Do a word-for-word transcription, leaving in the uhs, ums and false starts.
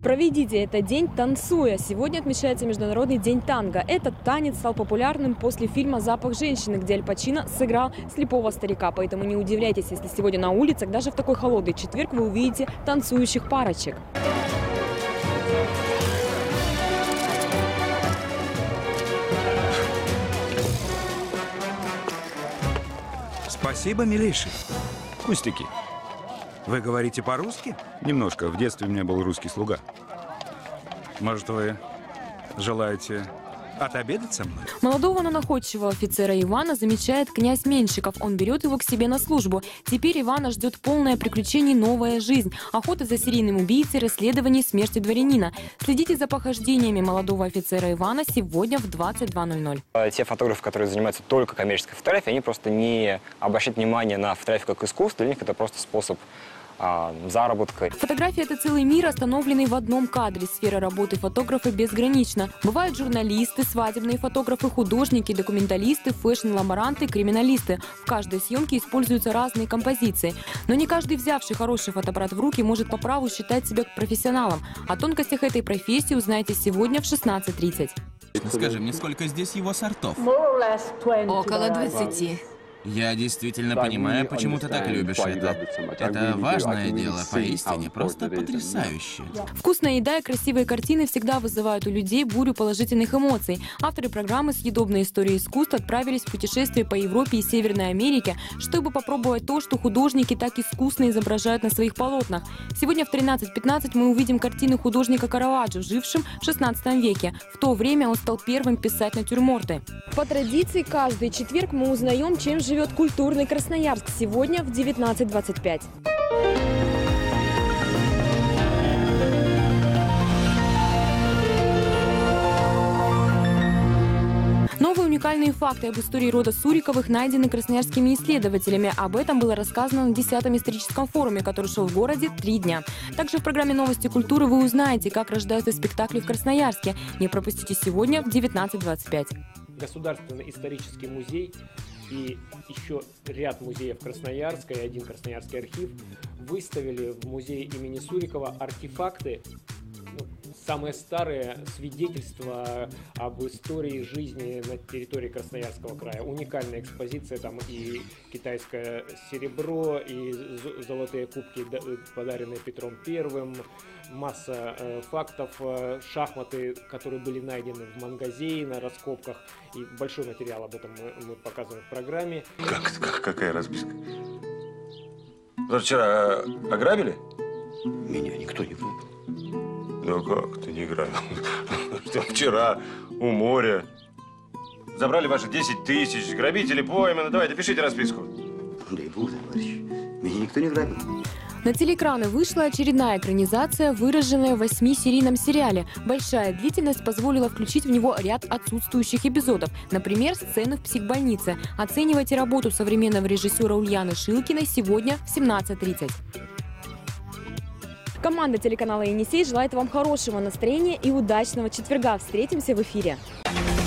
Проведите этот день танцуя. Сегодня отмечается Международный день танго. Этот танец стал популярным после фильма «Запах женщины», где Аль Пачино сыграл слепого старика. Поэтому не удивляйтесь, если сегодня на улицах, даже в такой холодный четверг, вы увидите танцующих парочек. Спасибо, милейший. Пустяки. Вы говорите по-русски? Немножко. В детстве у меня был русский слуга. Может, вы желаете отобедать со мной? Молодого, но находчивого офицера Ивана замечает князь Меньшиков. Он берет его к себе на службу. Теперь Ивана ждет полное приключение, новая жизнь. Охота за серийным убийцей, расследование смерти дворянина. Следите за похождениями молодого офицера Ивана сегодня в двадцать два ноль ноль. Те фотографы, которые занимаются только коммерческой фотографией, они просто не обращают внимание на фотографию как искусство. Для них это просто способ заработка. Фотография – это целый мир, остановленный в одном кадре. Сфера работы фотографа безгранична. Бывают журналисты, свадебные фотографы, художники, документалисты, фэшн-лаборанты, криминалисты. В каждой съемке используются разные композиции. Но не каждый, взявший хороший фотоаппарат в руки, может по праву считать себя профессионалом. О тонкостях этой профессии узнаете сегодня в шестнадцать тридцать. Скажи мне, сколько здесь его сортов? Около двадцати. Я действительно понимаю, почему ты так любишь это. Это важное дело, поистине, просто потрясающе. Вкусная еда и красивые картины всегда вызывают у людей бурю положительных эмоций. Авторы программы «Съедобная история искусств» отправились в путешествие по Европе и Северной Америке, чтобы попробовать то, что художники так искусно изображают на своих полотнах. Сегодня в тринадцать пятнадцать мы увидим картины художника Караваджо, жившим в шестнадцатом веке. В то время он стал первым писать натюрморты. По традиции, каждый четверг мы узнаем, чем живет живет культурный Красноярск. Сегодня в девятнадцать двадцать пять. Новые уникальные факты об истории рода Суриковых найдены красноярскими исследователями. Об этом было рассказано на десятом историческом форуме, который шел в городе три дня. Также в программе «Новости культуры» вы узнаете, как рождаются спектакли в Красноярске. Не пропустите сегодня в девятнадцать двадцать пять. Государственный исторический музей и еще ряд музеев Красноярска и один Красноярский архив выставили в музее имени Сурикова артефакты, ну, самые старые свидетельства об истории жизни на территории Красноярского края. Уникальная экспозиция, там и китайское серебро, и золотые кубки, подаренные Петром Первым, масса э, фактов, э, шахматы, которые были найдены в Мангазее на раскопках, и большой материал об этом мы, мы показываем в программе. Как, как, какая расписка? Вы вчера ограбили? Меня никто не грабил. Ну как ты не грабил? Что вчера у моря забрали ваши десять тысяч, грабители пойманы. Давайте, пишите расписку. Дай бог, товарищ, меня никто не грабил. На телеэкраны вышла очередная экранизация, выраженная в восьмисерийном сериале. Большая длительность позволила включить в него ряд отсутствующих эпизодов. Например, сцены в психбольнице. Оценивайте работу современного режиссера Ульяны Шилкиной сегодня в семнадцать тридцать. Команда телеканала «Енисей» желает вам хорошего настроения и удачного четверга. Встретимся в эфире.